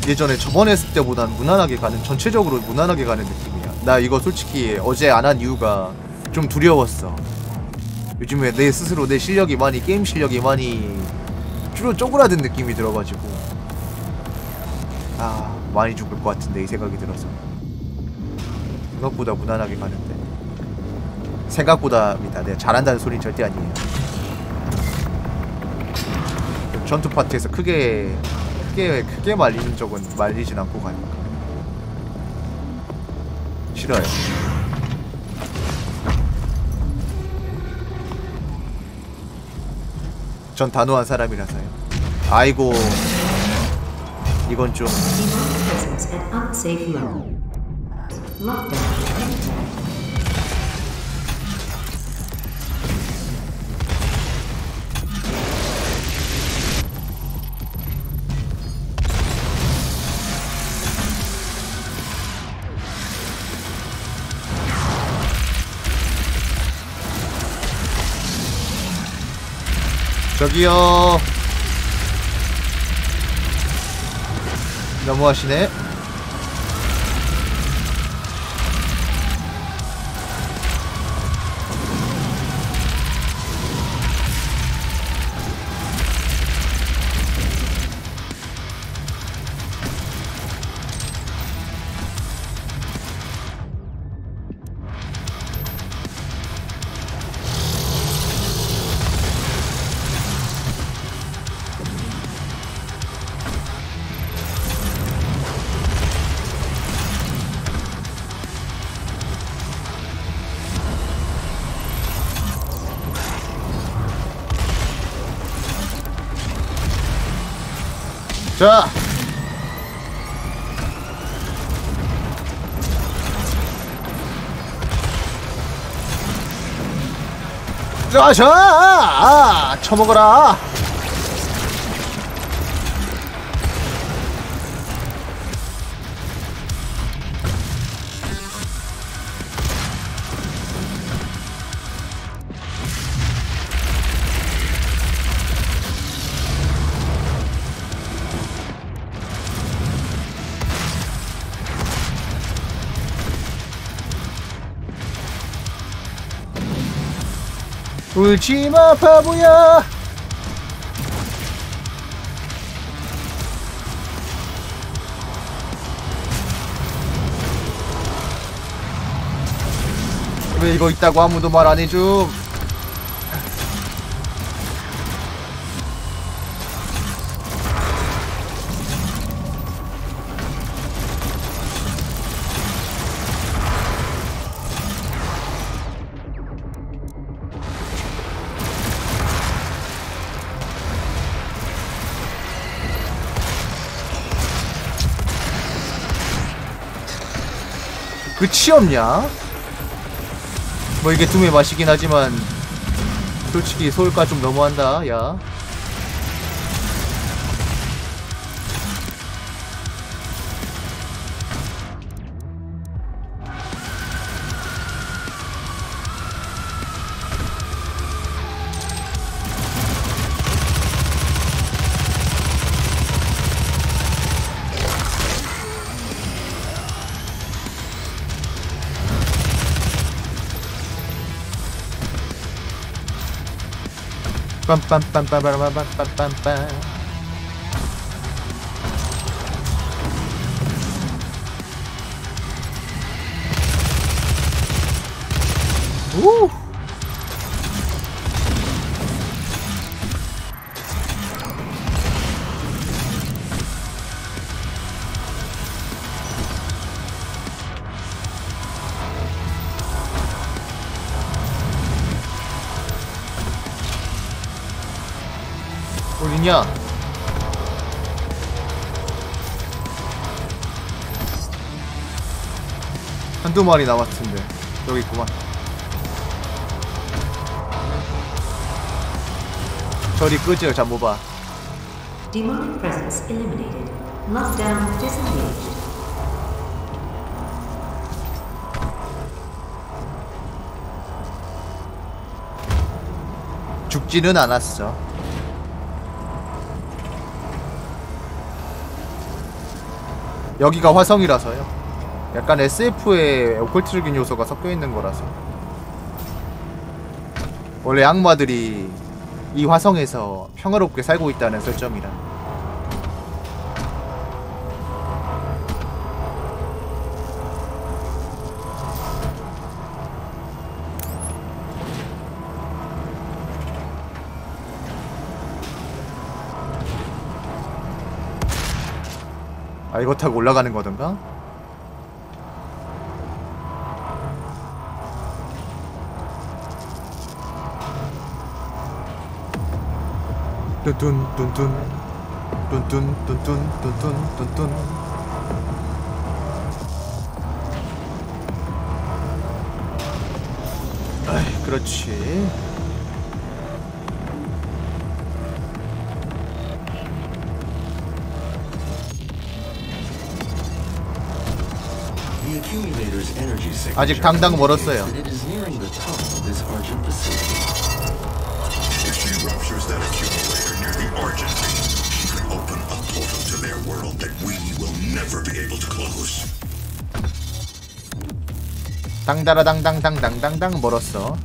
예전에 저번에 했을 때보단 무난하게 가는, 전체적으로 무난하게 가는 느낌이야. 나 이거 솔직히 어제 안 한 이유가 좀 두려웠어. 요즘에 내 스스로 내 실력이 많이, 게임 실력이 많이 쪼그라든 느낌이 들어가지고 아, 많이 죽을 것 같은데 이 생각이 들어서. 생각보다 무난하게 가는데, 생각보다입니다. 내가 잘한다는 소리는 절대 아니에요. 전투 파트에서 크게 말리는 적은 말리진 않고 가니까 싫어요. 전 단호한 사람이라서요. 아이고, 이건 좀 저기요, 너무하시네. 자, 자, 쳐먹어라. 울지마 바보야. 왜 이거 있다고 아무도 말 안 해줌. 끝이 없냐? 뭐 이게 dum의 맛이긴 하지만 솔직히 소울가 좀 너무한다, 야. 빰빰빰빰빰빰빰빰빰. 우! 어디냐? 한두 마리 남았던데. 여기 있구만. 저리 끄죠, 잠모봐. Demonic presence eliminated. Lockdown disengaged. 죽지는 않았어. 여기가 화성이라서요. 약간 SF에 오컬트적인 요소가 섞여 있는 거라서. 원래 악마들이 이 화성에서 평화롭게 살고 있다는 설정이라. 아, 이거 타고 올라가는 거던가? 뚠뚠뚠뚠 뚠뚠뚠뚠뚠뚠뚠뚠. 아이, 그렇지. 아직 당당 멀었어요. 당다라당당당당당당 멀었어.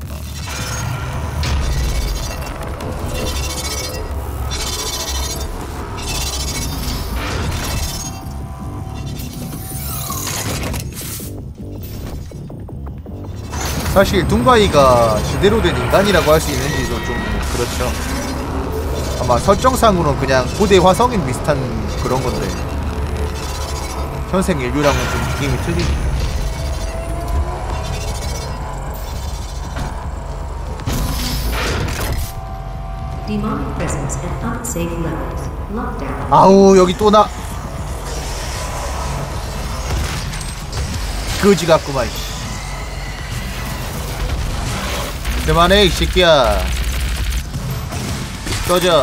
사실 둥바이가 제대로 된 인간이라고 할 수 있는지도 좀 그렇죠. 아마 설정상으로는 그냥 고대 화성인 비슷한 그런 건데 현생 인류랑은 좀 느낌이 틀리니까. Demonic presence at unsafe levels. Lockdown. 아우, 여기 또 나 거지 같구만. 그만해 이 새끼야. 꺼져.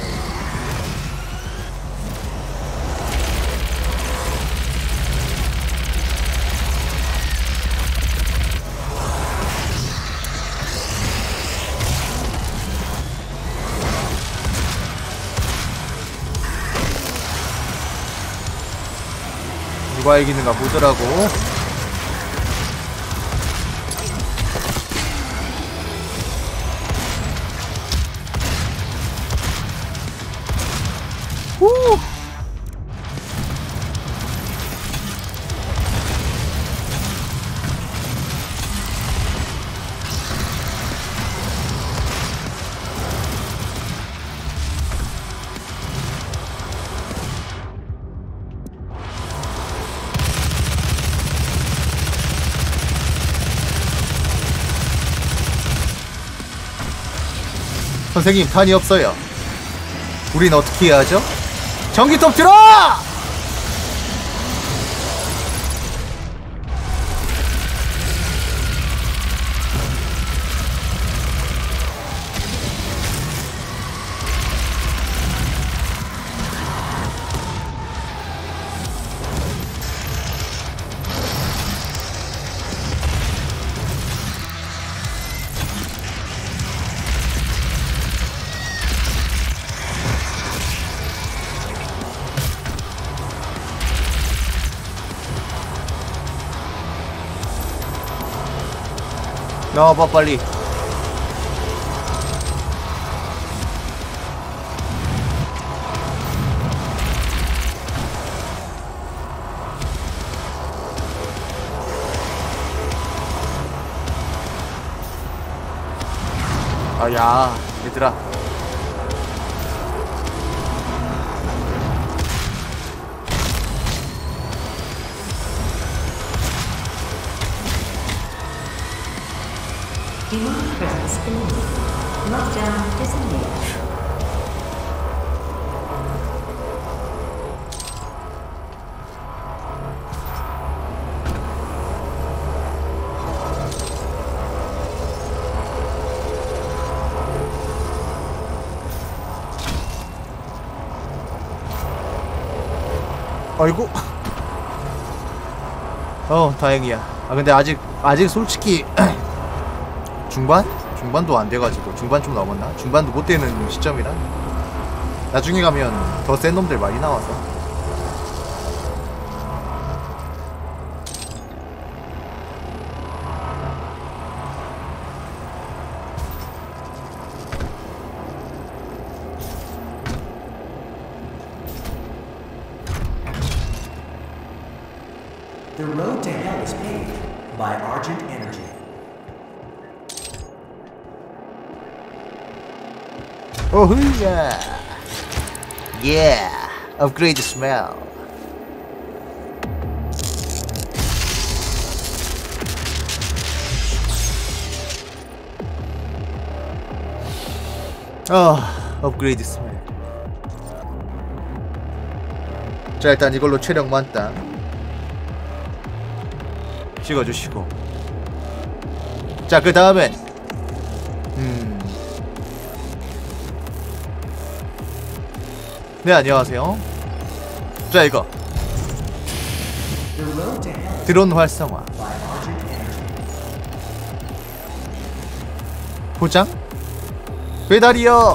누가 이기는가 보더라고. 후! 선생님, 탄이 없어요. 우린 어떻게 해야 하죠? 전기톱 들어! 나와봐 빨리. 아야 얘들아, Demonic presence eliminated. Lockdown disengaged. 아이고. 다행이야. 아 근데 아직 솔직히 중반? 중반도 안 돼가지고. 중반 좀 넘었나? 중반도 못 되는 시점이라. 나중에 가면 더 센 놈들 많이 나와서. The road to hell is paved by Argent Energy. 오후야. Yeah. Upgrade smell. 업그레이드 스멜. 자, 일단 이걸로 체력 만땅 찍어주시고, 자, 그 다음엔 네, 안녕하세요. 자, 이거 The road to hell 드론 활성화 by Argent Energy. 포장 배달이요.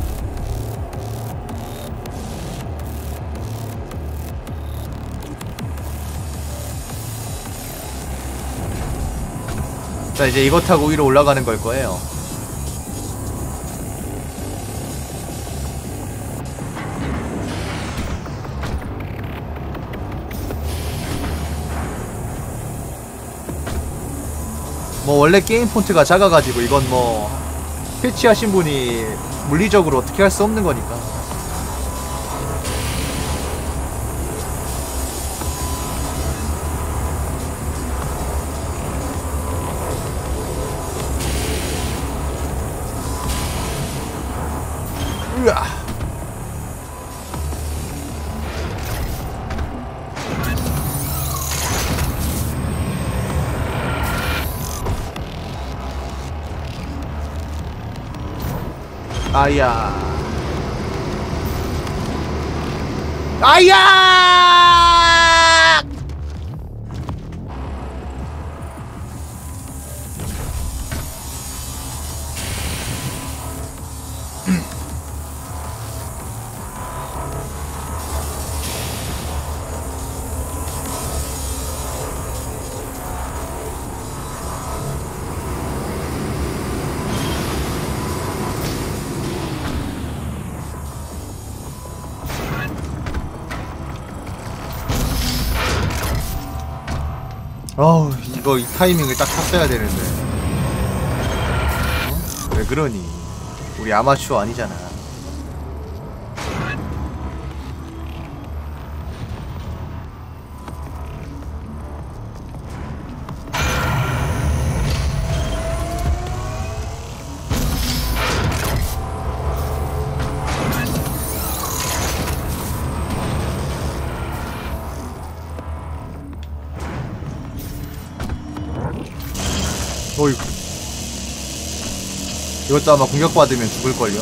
자, 이제 이거 타고 위로 올라가는 걸 거예요. 뭐 원래 게임 폰트가 작아가지고 이건 뭐 패치하신 분이 물리적으로 어떻게 할 수 없는 거니까. 으아. 아야. 아야! 어우, 이거 이 타이밍을 딱 탔어야 되는데. 어? 왜 그러니? 우리 아마추어 아니잖아. 어이구. 이것도 아마 공격받으면 죽을걸요?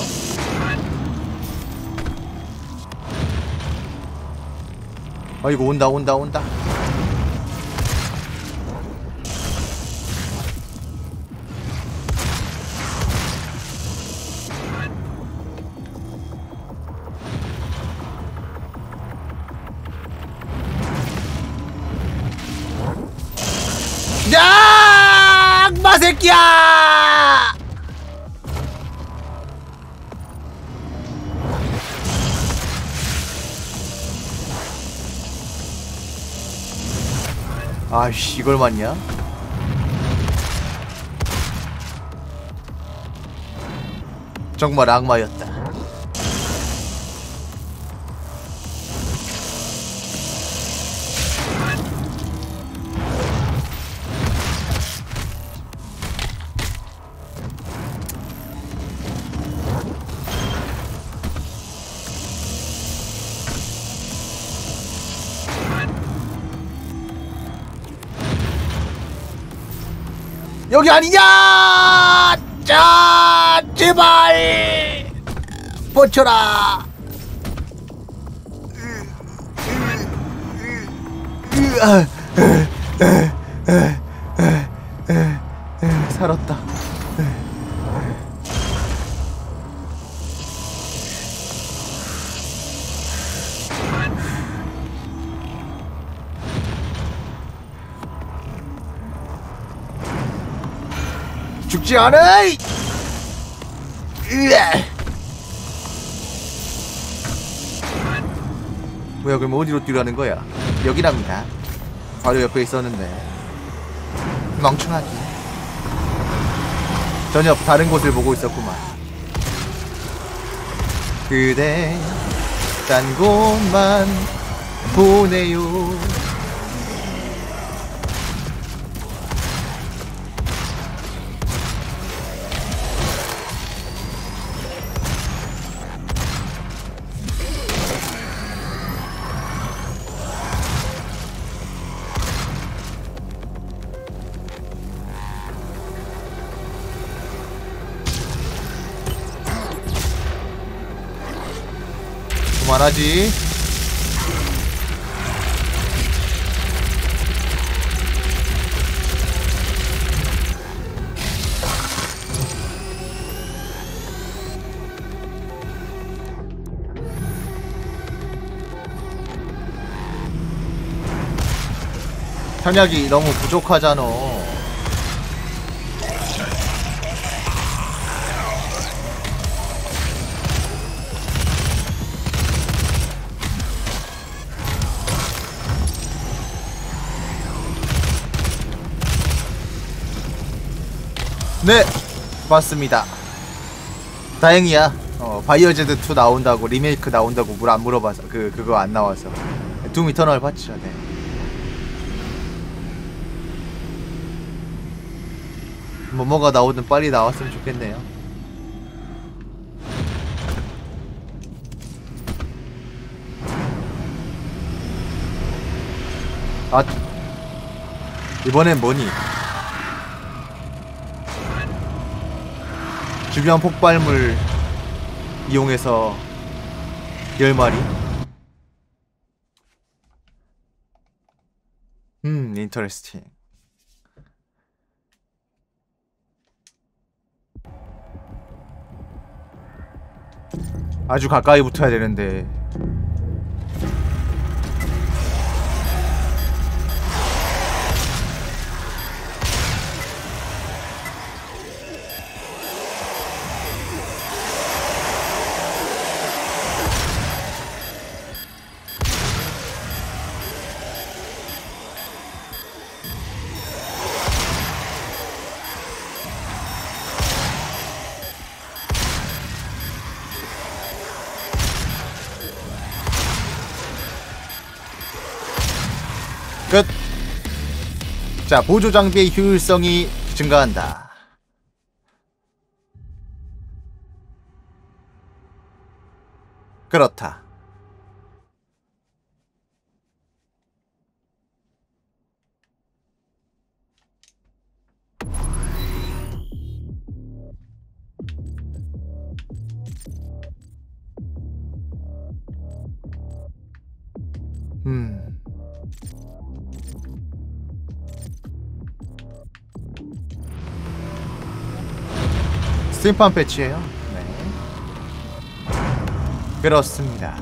아이고, 온다 온다 온다. 야! 악마 새끼야! 아이씨, 이걸 맞냐? 정말 악마였다. 여기 아니냐! 자, 제발 버텨라. 살았다. 죽지 않아! 뭐야, 그럼 어디로 뛰라는 거야? 여기랍니다. 바로 옆에 있었는데 멍청하기. 전혀 다른 곳을 보고 있었구만. 그대 딴 곳만 보내요. 그만하지. 탄약이 너무 부족하잖아. 네, 맞습니다. 다행이야. 바이오제드 2 나온다고, 리메이크 나온다고 물 안 물어봐서 그거 안 나와서. 둠 이터널 봤죠. 네. 뭐가 나오든 빨리 나왔으면 좋겠네요. 아, 이번엔 뭐니? 주변 폭발물 이용해서 10마리? 인터레스팅. 아주 가까이 붙어야 되는데. 끝. 자, 보조 장비의 효율성이 증가한다. 그렇다. 스팀판 패치예요? 네. 그렇습니다.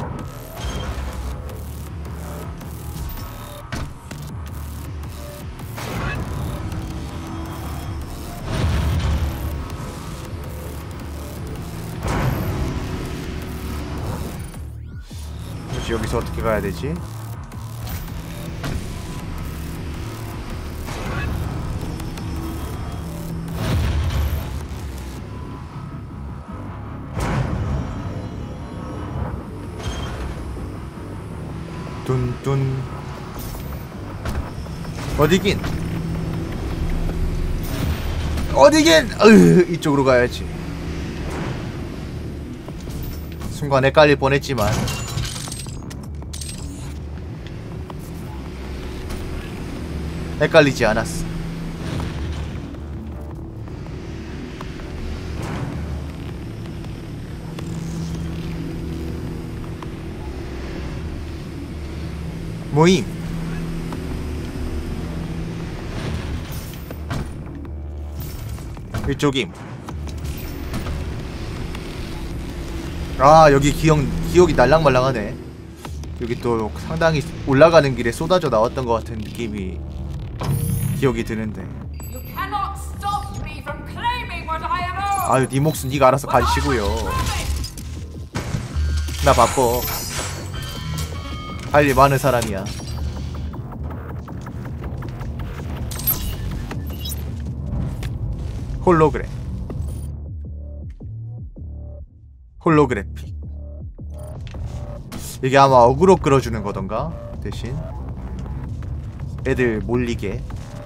그렇지, 여기서 어떻게 가야 되지? 뚠뚠. 어디긴 이쪽으로 가야지. 순간 헷갈릴 뻔했지만 헷갈리지 않았어. 모임. 이쪽임. 아, 여기 기억이 날랑말랑하네. 여기 또 상당히 올라가는 길에 쏟아져 나왔던 것 같은 느낌이 기억이 드는데. 아유, 네 몫은 네가 알아서 가지시고요. 나 바빠. 할 일 많은 사람이야. 홀로그램. 홀로그래픽. 이게 아마 어그로 끌어주는 거던가? 대신 애들 몰리게.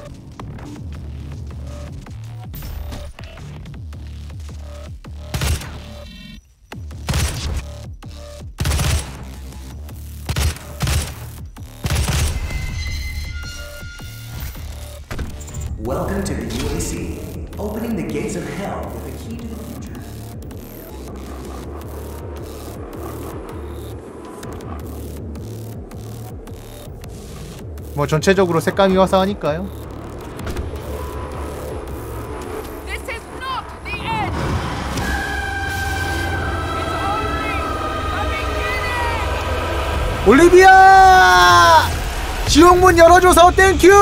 Welcome to the UAC, opening the gates of hell with a key to the future. 뭐 전체적으로 색감이 화사하니까요. This is not the end. It's only the beginning. 올리비아! 지옥문 열어줘서 땡큐!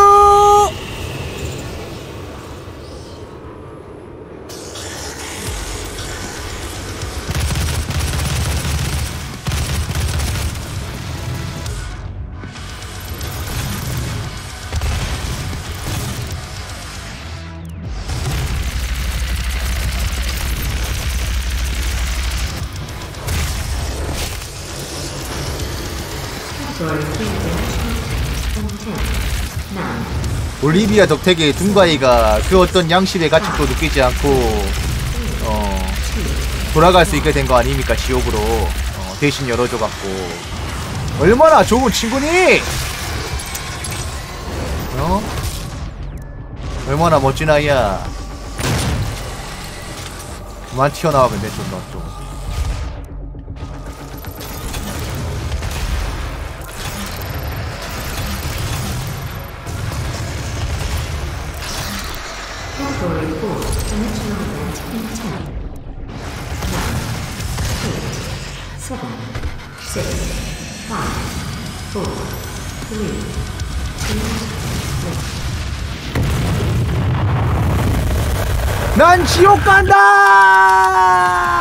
Category 3 dimensional and 10. 9. 올리비아 덕택에 둥가이가 그 어떤 양심의 가책도 느끼지 않고 돌아갈 수 있게 된 거 아닙니까? 지옥으로 대신 열어줘갖고 얼마나 좋은 친구니? 얼마나 멋진 아이야. 그만 튀어나와. 근데 좀 너 좀 Category 4 dimensional event in 10. 9. 8. 7. 6. 5. 4. 3. 2. 1. 난 지옥 간다!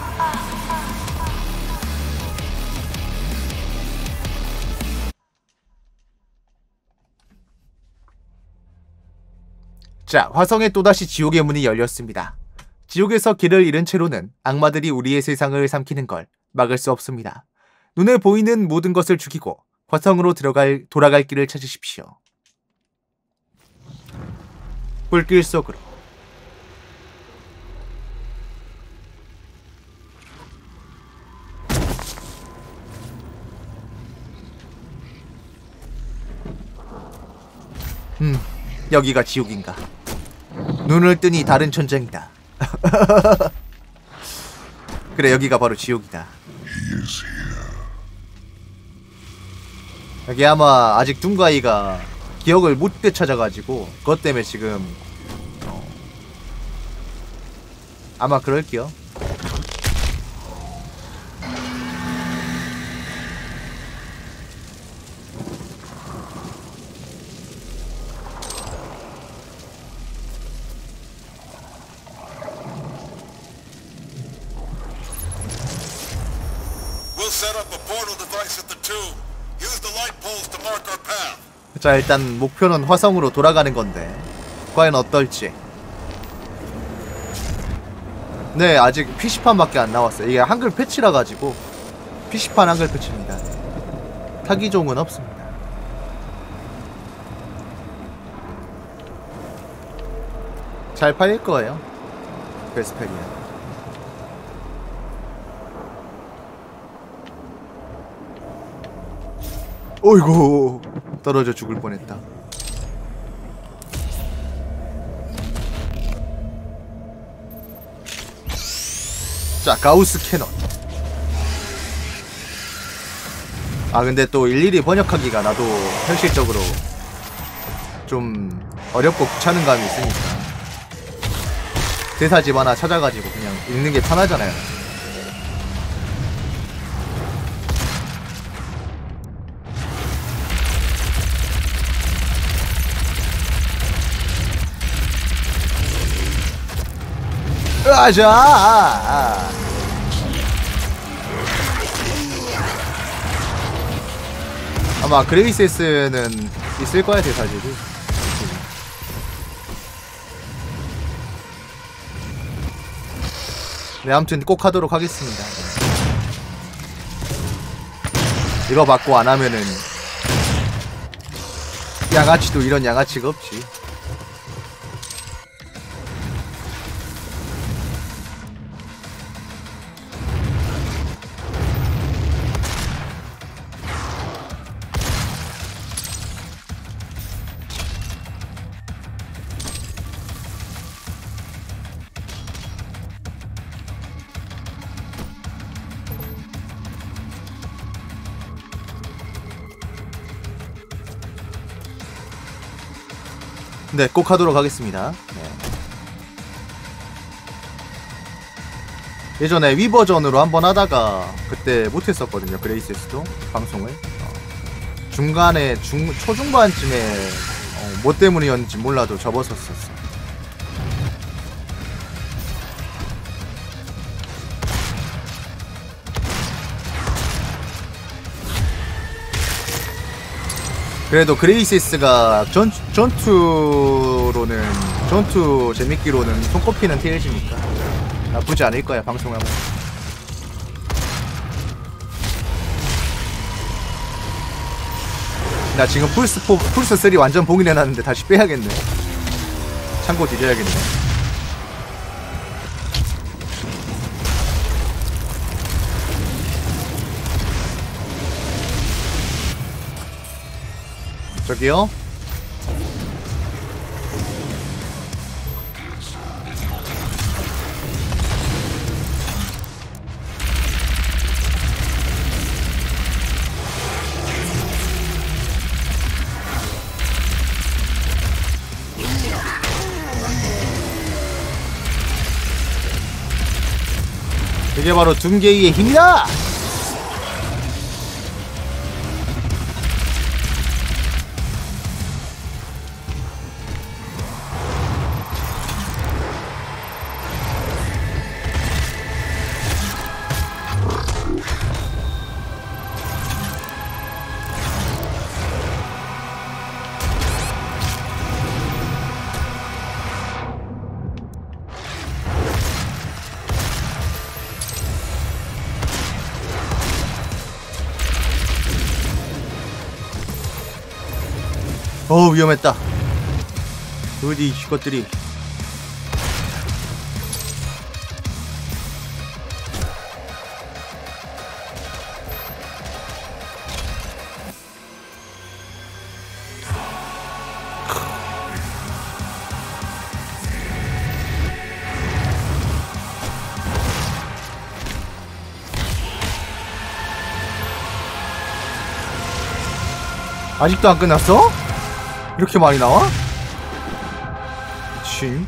자, 화성에 또다시 지옥의 문이 열렸습니다. 지옥에서 길을 잃은 채로는 악마들이 우리의 세상을 삼키는 걸 막을 수 없습니다. 눈에 보이는 모든 것을 죽이고 화성으로 돌아갈 길을 찾으십시오. 불길 속으로. 여기가 지옥인가? 눈을 뜨니 다른 천장이다. 그래, 여기가 바로 지옥이다. 여기 아마 아직 둥가이가 기억을 못 되찾아가지고 그것 때문에 지금 아마 그럴게요. Set up a portal device at the tomb. Use the light poles to mark our path. 자, 일단 목표는 화성으로 돌아가는 건데 과연 어떨지. 네, 아직 PC판밖에 안 나왔어요. 이게 한글 패치라 가지고 PC판 한글 패치입니다. 타기종은 없습니다. 잘 팔릴 거예요. 베스페리아. 어이구, 떨어져 죽을 뻔했다. 자, 가우스 캐논. 아, 근데 또 일일이 번역하기가 나도 현실적으로 좀 어렵고 귀찮은 감이 있으니까 대사집 하나 찾아가지고 그냥 읽는 게 편하잖아요. 으아자! 아마 그레이세스는 있을 거야, 대사집이. 네, 아무튼 꼭 하도록 하겠습니다. 이거 받고 안 하면은 양아치도 이런 양아치가 없지. 네, 꼭 하도록 하겠습니다. 네. 예전에 위 버전으로 한번 하다가 그때 못했었거든요. 그레이세스도 방송을 중간에 초중반쯤에 뭐 때문이었는지 몰라도 접었었어. 그래도 그레이시스가 전투 재밌기로는 손꼽히는 TLG니까 나쁘지 않을 거야, 방송하면. 나 지금 플스3 완전 봉인해놨는데 다시 빼야겠네. 참고 뒤져야겠네. 저기요? 이게 바로 둠게이의 힘이다! 위험했다. 어디 이것들이. 아직도 안 끝났어? 이렇게 많이 나와? 미친.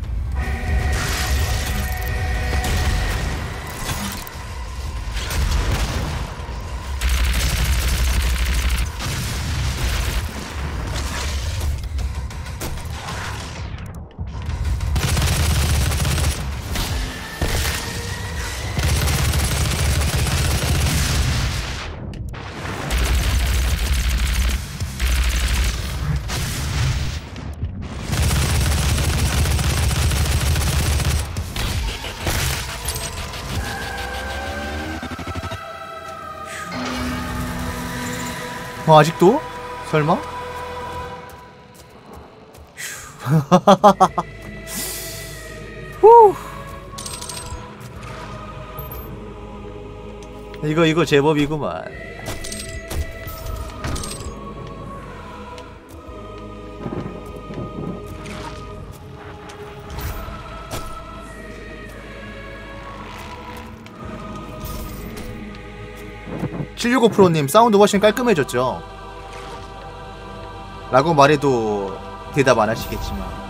아직도? 설마? 후. 이거 제법이구만. (765%님) 사운드 훨씬 깔끔해졌죠? 라고 말해도 대답 안 하시겠지만